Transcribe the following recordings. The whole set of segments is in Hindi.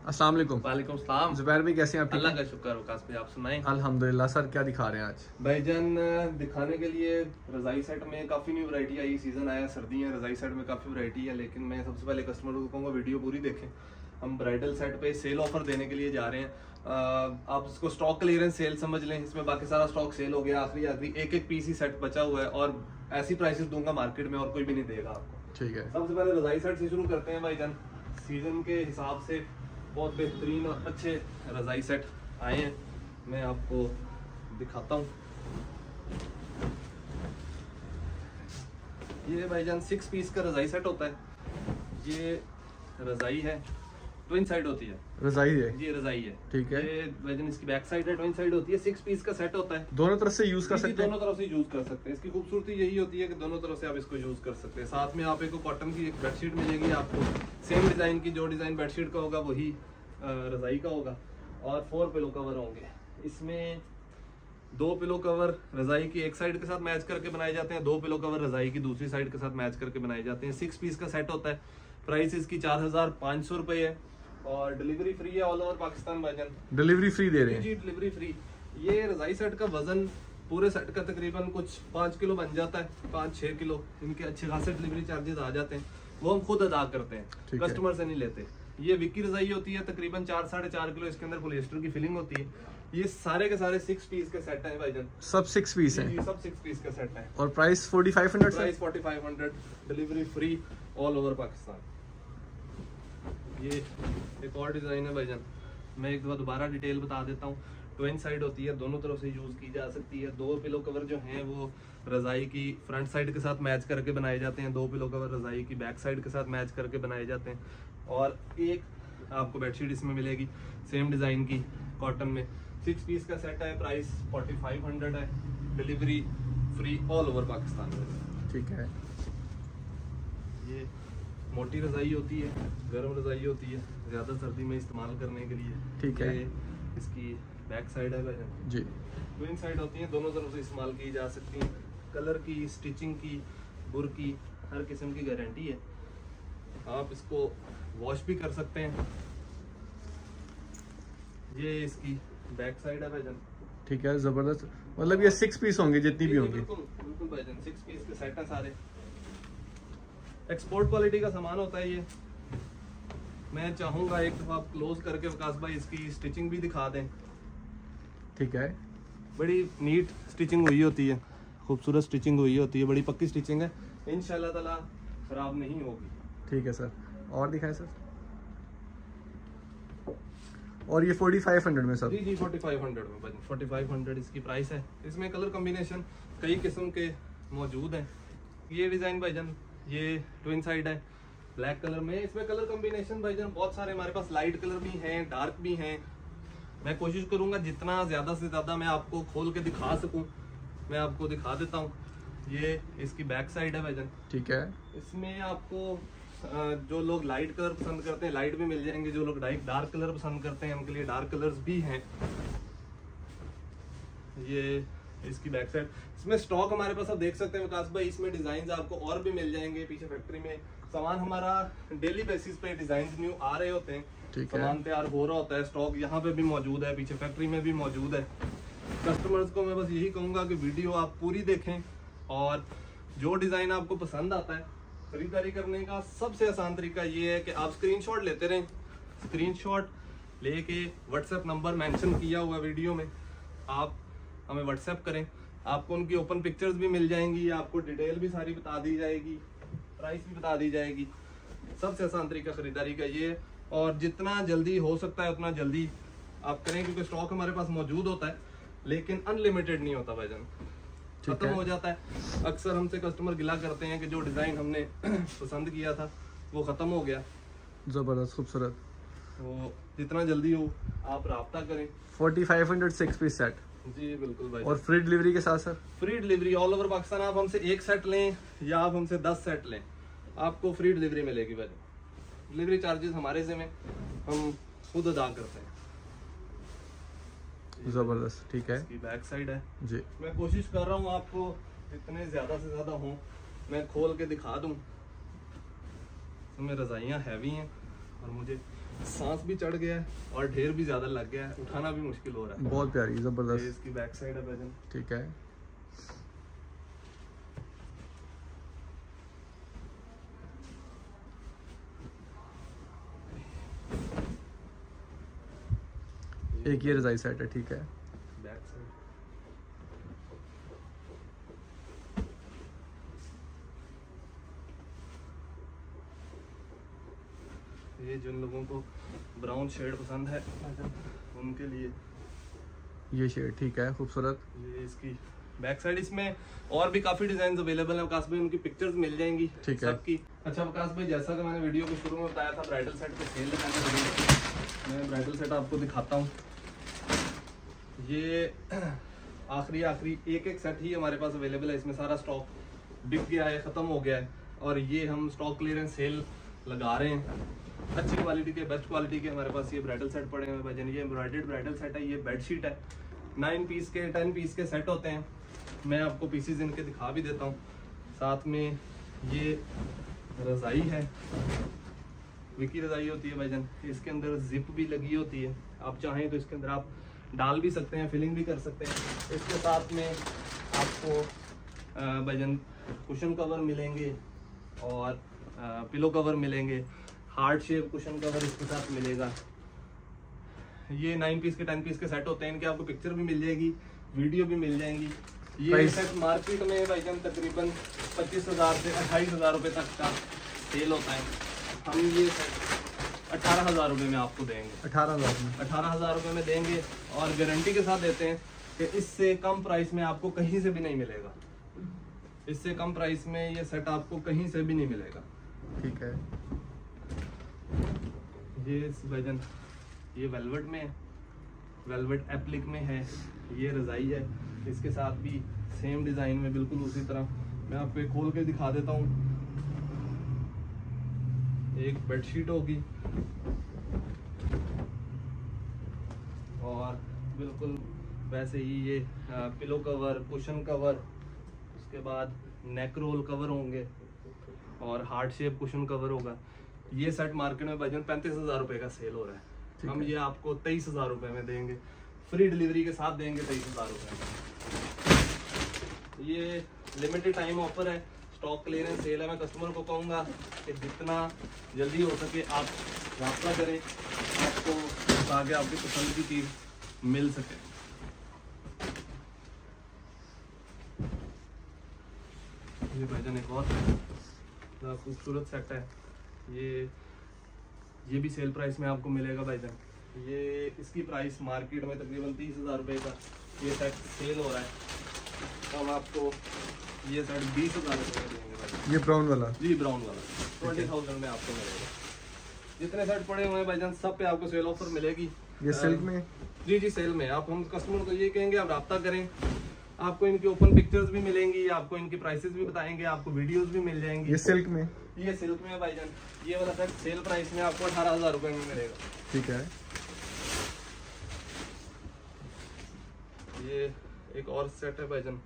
अस्सलाम वालेकुम। वालेकुम सलाम। जुबैर भाई कैसे हैं आप? अल्लाह का शुक्र वकास भाई, आप सुनाएं। अल्हम्दुलिल्लाह। सर क्या दिखा रहे हैं आज? भाईजान दिखाने के लिए रजाई सेट में काफ़ी न्यू वैरायटी आई, सीज़न आया, सर्दियाँ, रजाई सेट में काफ़ी वैरायटी है। लेकिन मैं सबसे पहले कस्टमर को कहूँगा वीडियो पूरी देखें। हम ब्राइडल सेट पे सेल ऑफर देने के लिए जा रहे हैं। आप इसको स्टॉक क्लियरेंस सेल समझ लें। इसमें बाकी सारा स्टॉक सेल हो गया, आखिरी एक एक पीस ही सेट बचा हुआ है और ऐसी प्राइसेस दूंगा मार्केट में और कोई भी नहीं देगा आपको। ठीक है। सबसे पहले रजाई सेट से शुरू करते हैं भाईजान। सीजन के हिसाब से बहुत बेहतरीन और अच्छे रजाई सेट आए हैं, मैं आपको दिखाता हूँ। ये भाईजान 6 पीस का रजाई सेट होता है। ये रजाई है, ट्विन साइड होती है। रजाई है? ये रजाई है। ठीक है। ये भाईजान इसकी बैक साइड है, ट्विन साइड होती है। 6 पीस का सेट होता है। दोनों तरफ से यूज कर सकते हैं? दोनों तरफ से यूज कर सकते हैं। इसकी खूबसूरती यही होती है कि दोनों तरफ से आप इसको यूज कर सकते हैं। साथ में आप एक कॉटन की एक बेडशीट मिलेगी आपको, सेम डिजाइन की। जो डिजाइन बेडशीट का होगा वही रजाई का होगा। और 4 पिलो कवर होंगे इसमें। 2 पिलो कवर रजाई की एक साइड के साथ मैच करके बनाए जाते हैं, 2 पिलो कवर रजाई की दूसरी साइड के साथ मैच करके बनाए जाते हैं। 6 पीस का सेट होता है। प्राइस इसकी 4500 रुपए है और डिलीवरी फ्री है ऑल ओवर पाकिस्तान भाईजान। डिलीवरी फ्री दे रहे हैं? जी, डिलीवरी फ्री। ये रजाई सेट का वजन पूरे सेट का तकरीबन कुछ 5 किलो बन जाता है, 5-6 किलो। इनके अच्छे खासे डिलीवरी चार्जेस आ जाते हैं, वो हम खुद अदा करते हैं, कस्टमर से नहीं लेते। ये विक्की रजाई होती है, तकरीबन 4-4.5 किलो। इसके अंदर पॉलिएस्टर की फिलिंग होती है। ये सारे के सारे 6 पीस के सेट है भाईजान। सब 6 पीस हैं? जी, सब 6 पीस का सेट है। और price 4500? Price 4500, delivery free all over Pakistan. ये एक और डिजाइन है भाईजान, मैं एक दफा दोबारा डिटेल बता देता हूँ। ट्विन साइड होती है, दोनों तरफ से यूज की जा सकती है। 2 पिलो कवर जो हैं वो रजाई की फ्रंट साइड के साथ मैच करके बनाए जाते हैं, 2 पिलो कवर रजाई की बैक साइड के साथ मैच करके बनाए जाते हैं। और एक आपको बेडशीट इसमें मिलेगी सेम डिजाइन की कॉटन में। 6 पीस का सेट है, प्राइस 4500 है, delivery free all over Pakistan में। ठीक है। ये मोटी रजाई होती है, गर्म रजाई होती है, ज्यादा सर्दी में इस्तेमाल करने के लिए। ठीक है। इसकी बैक साइड है भाईजान जी। ट्विन साइड होती है, दोनों तरफ से इस्तेमाल की जा सकती हैं। कलर की, स्टिचिंग की, बुर की, हर किस्म की गारंटी है। आप इसको वॉश भी कर सकते हैं। ये इसकी बैक साइड है भाईजान। ठीक है, जबरदस्त। मतलब ये 6 पीस होंगे जितनी भी होंगी? बिल्कुल भाईजान, 6 पीस के सेट है सारे। एक्सपोर्ट क्वालिटी का सामान होता है ये। मैं चाहूंगा एक दफा आप क्लोज करके वकास भाई इसकी स्टिचिंग भी दिखा दें। ठीक है। बड़ी नीट स्टिचिंग हुई होती है, खूबसूरत स्टिचिंग हुई होती है, बड़ी पक्की स्टिचिंग है, इंशाल्लाह ताला खराब नहीं होगी। ठीक है सर, और दिखाएं सर। और ये 4500 में सर? जी जी, 4500 में। 4500 इसकी प्राइस है। इसमें कलर कॉम्बिनेशन कई किस्म के मौजूद हैं। ये डिजाइन भाईजान, ये ट्विन साइड है ब्लैक कलर में। इसमें कलर कॉम्बिनेशन भाईजान बहुत सारे हमारे पास, लाइट कलर भी हैं, डार्क भी हैं। मैं कोशिश करूंगा जितना ज्यादा से ज्यादा मैं आपको खोल के दिखा सकूं, मैं आपको दिखा देता हूं। ये इसकी बैक साइड है भाईजान। ठीक है। इसमें आपको जो लोग लाइट कलर पसंद करते हैं लाइट भी मिल जाएंगे, जो लोग डार्क कलर पसंद करते हैं उनके लिए डार्क कलर्स भी हैं। ये इसकी बैक साइड। इसमें स्टॉक हमारे पास आप देख सकते हैं विकास भाई, इसमें डिजाइन आपको और भी मिल जाएंगे। पीछे फैक्ट्री में सामान हमारा डेली बेसिस पे डिजाइन न्यू आ रहे होते हैं, सामान तैयार हो रहा होता है। स्टॉक यहाँ पे भी मौजूद है, पीछे फैक्ट्री में भी मौजूद है। कस्टमर्स को मैं बस यही कहूंगा कि वीडियो आप पूरी देखें और जो डिजाइन आपको पसंद आता है, खरीदारी करने का सबसे आसान तरीका ये है कि आप स्क्रीनशॉट लेते रहें। स्क्रीनशॉट लेके व्हाट्सएप नंबर मेंशन किया हुआ वीडियो में आप हमें व्हाट्सएप करें, आपको उनकी ओपन पिक्चर्स भी मिल जाएंगी, आपको डिटेल भी सारी बता दी जाएगी, प्राइस भी बता दी जाएगी। सबसे आसान तरीका खरीदारी का ये है और जितना जल्दी हो सकता है उतना जल्दी आप करें, क्योंकि स्टॉक हमारे पास मौजूद होता है लेकिन अनलिमिटेड नहीं होता भाईजान, खत्म हो जाता है। अक्सर हमसे कस्टमर गिला करते हैं कि जो डिजाइन हमने पसंद किया था वो खत्म हो गया। जबरदस्त, खूबसूरत। तो जितना जल्दी हो आप राब्ता करें। 4500 6 पीस सेट? जी बिल्कुल भाई। और फ्री डिलीवरी के साथ sir? Free delivery all over Pakistan. आप हमसे 1 सेट लें या आप हमसे 10 सेट लें, आपको फ्री डिलीवरी मिलेगी भाई। डिलीवरी चार्जेस हमारे से में हम खुद अदा करते हैं। जबरदस्त। ठीक है। इसकी बैक साइड है जी। मैं कोशिश कर रहा हूँ आपको जितने ज्यादा से ज्यादा हों मैं खोल के दिखा दूं। इसमें रजाइयाँ हैवी हैं और मुझे सांस भी चढ़ गया है और ढेर भी ज्यादा लग गया है, उठाना भी मुश्किल हो रहा है। बहुत प्यारी जबरदस्त। इसकी बैक साइड है भाईजान। ठीक है, एक ये रजाई सेट है। ठीक है, बैक साइड ये जिन लोगों को ब्राउन शेड पसंद है उनके लिए ये शेड। ठीक है, खूबसूरत। ये इसकी बैक साइड। इसमें और भी काफी डिजाइन अवेलेबल है विकास भाई, उनकी पिक्चर्स मिल जाएंगी सबकी। अच्छा विकास भाई, जैसा कि मैंने वीडियो के शुरू में बताया था ब्राइडल सेट पे सेल लगाने वाली, मैं ब्राइडल सेट आपको दिखाता हूँ। ये आखिरी एक सेट ही हमारे पास अवेलेबल है, इसमें सारा स्टॉक बिक गया है, ख़त्म हो गया है, और ये हम स्टॉक क्लियरेंस सेल लगा रहे हैं। अच्छी क्वालिटी के, बेस्ट क्वालिटी के हमारे पास ये ब्राइडल सेट पड़े हुए भाईजान। ये एम्ब्रॉयडर्ड ब्राइडल सेट है, ये बेडशीट है। 9 पीस के 10 पीस के सेट होते हैं। मैं आपको पीसेज इनके दिखा भी देता हूँ। साथ में ये रज़ाई है, विकी रज़ाई होती है भाईजान। इसके अंदर जिप भी लगी होती है, आप चाहें तो इसके अंदर आप डाल भी सकते हैं, फिलिंग भी कर सकते हैं। इसके साथ में आपको भाईजान कुशन कवर मिलेंगे और पिलो कवर मिलेंगे, हार्ट शेप कुशन कवर इसके साथ मिलेगा। ये 9 पीस के 10 पीस के सेट होते हैं, इनके आपको पिक्चर भी मिल जाएगी, वीडियो भी मिल जाएंगी। ये सेट मार्केट में भाईजान तकरीबन 25,000 से 28,000 रुपये तक का सेल होता है। हम ये सेट 18,000 रुपये में आपको देंगे। 18,000 रुपये में देंगे और गारंटी के साथ देते हैं कि इससे कम प्राइस में आपको कहीं से भी नहीं मिलेगा। इससे कम प्राइस में ये सेट आपको कहीं से भी नहीं मिलेगा। ठीक है, ये भाईजान ये वेलवेट में है, वेलवेट एप्लिक में है। ये रज़ाई है, इसके साथ भी सेम डिज़ाइन में बिल्कुल उसी तरह। मैं आपको एक खोल के दिखा देता हूँ। एक बेडशीट होगी और बिल्कुल वैसे ही ये पिलो कवर, कुशन कवर, उसके बाद नेक रोल कवर होंगे और हार्ट शेप कुशन कवर होगा। ये सेट मार्केट में भाईजान 35,000 रुपये का सेल हो रहा है। हम ये आपको 23,000 रुपये में देंगे, फ्री डिलीवरी के साथ देंगे 23,000 रुपये। ये लिमिटेड टाइम ऑफर है, स्टॉक क्लियरेंस सेल है। मैं कस्टमर को कहूँगा कि जितना जल्दी हो सके आप रब्ता करें, आपको आगे आपकी पसंद की चीज़ मिल सके। ये भाईजान एक और खूबसूरत सेट है। ये भी सेल प्राइस में आपको मिलेगा भाईजान। ये इसकी प्राइस मार्केट में तकरीबन 30,000 रुपये का ये सेट सेल हो रहा है, तो हम आपको ये सेट 20,000 रुपये में देंगे भाईजान। ये ब्राउन वाला? जी, ब्राउन वाला 20,000 में आपको मिलेगा। जितने सेट पड़े हुए हैं भाईजान सब पे आपको सेल ऑफर मिलेगी। ये सिल्क में? जी सेल में। आप हम कस्टमर को ये कहेंगे आप रब्ता करें, आपको इनकी ओपन पिक्चर्स भी मिलेंगी, आपको इनकी प्राइसेस भी बताएंगे, आपको वीडियोस भी मिल जाएंगी। ये सिल्क में? ये सिल्क में भाईजान। ये वाला सेट सेल प्राइस में आपको 18,000 रुपये में मिलेगा। ठीक है, ये एक और सेट है भाईजान,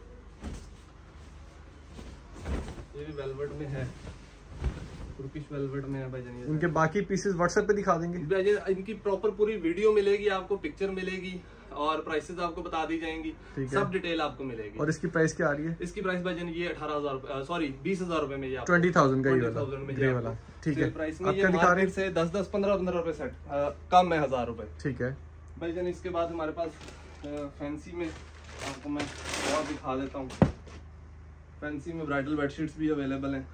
ये भी वेलवेट में है, तुर्किश वेलवेट में है भाईजान। उनके बाकी पीसेस व्हाट्सएप पे दिखा देंगे भाईजान। इनकी प्रॉपर पूरी वीडियो मिलेगी आपको, पिक्चर मिलेगी और प्राइसेस आपको बता दी जाएंगी, सब डिटेल आपको मिलेगी। और इसकी प्राइस क्या आ रही है? इसकी प्राइस भाईजान ये 18,000 सॉरी 20,000 रुपए में, ये 20,000 का ये वाला। ठीक है, प्राइस में ये मार्केट से 10-10, 15-15 रुपए सेट कम है 1,000 रुपए। ठीक है भाईजान। इसके बाद हमारे पास फैंसी में आपको मैं और दिखा देता हूँ। फैंसी में ब्राइडल बेडशीट्स भी अवेलेबल हैं।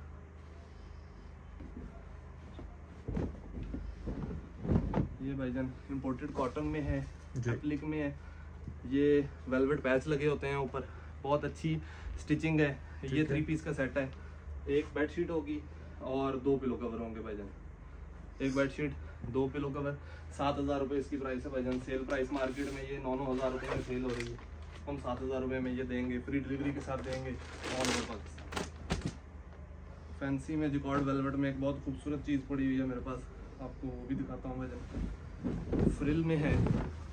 ये भाईजान इम्पोर्टेड कॉटन में है, एप्लिक में है। ये वेलवेट पैच लगे होते हैं ऊपर, बहुत अच्छी स्टिचिंग है। ये 3 पीस का सेट है। एक बेडशीट होगी और 2 पिलो कवर होंगे भाईजान। एक बेडशीट, 2 पिलो कवर, 7,000 रुपये इसकी प्राइस है भाईजान। सेल प्राइस मार्केट में ये 9,000 रुपये में सेल हो रही है, हम 7,000 रुपये में ये देंगे, फ्री डिलीवरी के साथ देंगे ऑल ओवर पाकिस्तान। फैंसी में जिकॉर्ड वेलवेट में एक बहुत खूबसूरत चीज़ पड़ी हुई है मेरे पास, आपको वो भी दिखाता हूँ भाईजान। फ्रिल में है,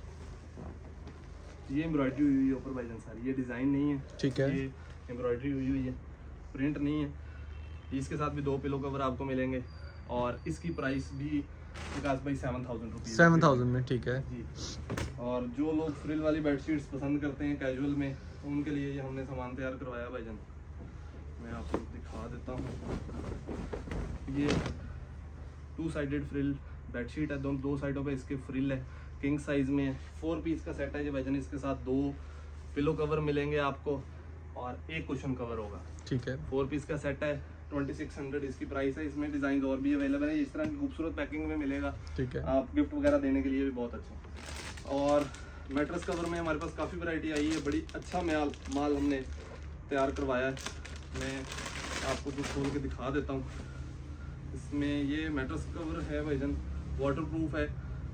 ये एम्ब्रॉयडरी हुई हुई है ऊपर भाईजान सारी, ये डिज़ाइन नहीं है। ठीक है, ये एम्ब्रॉयडरी हुई हुई है, प्रिंट नहीं है। इसके साथ भी 2 पिलो कवर आपको मिलेंगे। और इसकी प्राइस भी विकास भाई 7,000 रुपीज़ 7,000 में, ठीक है जी। और जो लोग फ्रिल वाली बेडशीट्स पसंद करते हैं कैजुअल में, उनके लिए ये हमने सामान तैयार करवाया भाईजान। मैं आपको दिखा देता हूँ। ये 2 साइडेड फ्रिल बेडशीट है, दोनों 2 साइडों पे इसके फ्रिल है, किंग साइज में 4 पीस का सेट है ये भाईजान। इसके साथ 2 पिलो कवर मिलेंगे आपको और 1 कुशन कवर होगा, ठीक है। 4 पीस का सेट है, 2600 इसकी प्राइस है। इसमें डिजाइन और भी अवेलेबल है, इस तरह की खूबसूरत पैकिंग में मिलेगा, ठीक है। आप गिफ्ट वगैरह देने के लिए भी बहुत अच्छा। और मैट्रेस कवर में हमारे पास काफ़ी वैरायटी आई है, बड़ी अच्छा माल हमने तैयार करवाया है। मैं आपको कुछ खोल के दिखा देता हूँ। इसमें ये मैट्रेस कवर है भाईजान, वाटरप्रूफ है,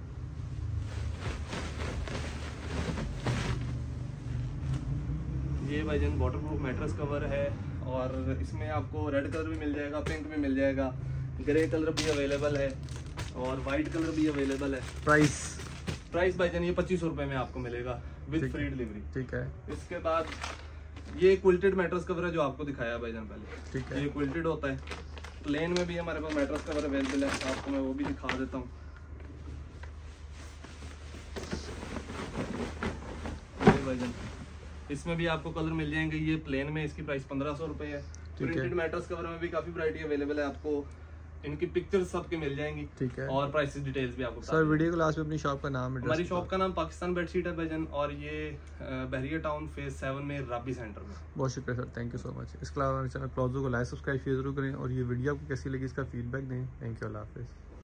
ये भाईजान वाटरप्रूफ मैट्रेस कवर है। और इसमें आपको रेड कलर भी मिल जाएगा, पिंक भी मिल जाएगा, ग्रे कलर भी अवेलेबल है और वाइट कलर भी अवेलेबल है। प्राइस भाईजान ये 2500 रुपये में आपको मिलेगा विद फ्री डिलीवरी, ठीक है। इसके बाद ये क्विल्टेड मैट्रेस कवर है जो आपको दिखाया भाईजान पहले, ठीक है। ये क्विल्टेड होता है, प्लेन में भी हमारे पास मैट्रेस कवर अवेलेबल है, आपको मैं वो भी दिखा देता हूँ। भाईजान इसमें भी आपको कलर मिल जाएंगे, ये प्लेन में इसकी प्राइस 1500 रुपये है। प्रिंटेड मैट्रेस कवर में भी काफी वैरायटी अवेलेबल है, आपको इनकी पिक्चर्स सबके मिल जाएंगी, ठीक है। और प्राइसेस डिटेल्स भी आपको सर वीडियो के लास्ट में अपनी शॉप का नाम, हमारी शॉप का नाम पाकिस्तान बेडशीट है भाईजान, और ये बहरिया टाउन फेज 7 में राबी सेंटर में। बहुत शुक्रिया सर, थैंक यू सो मच। इसके अलावा चैनल प्लाजो को लाइक सब्सक्राइब जरूर करें और ये वीडियो आपको कैसी लगी इसका फीडबैक दें। थैंक यू, अल्लाह हाफिज़।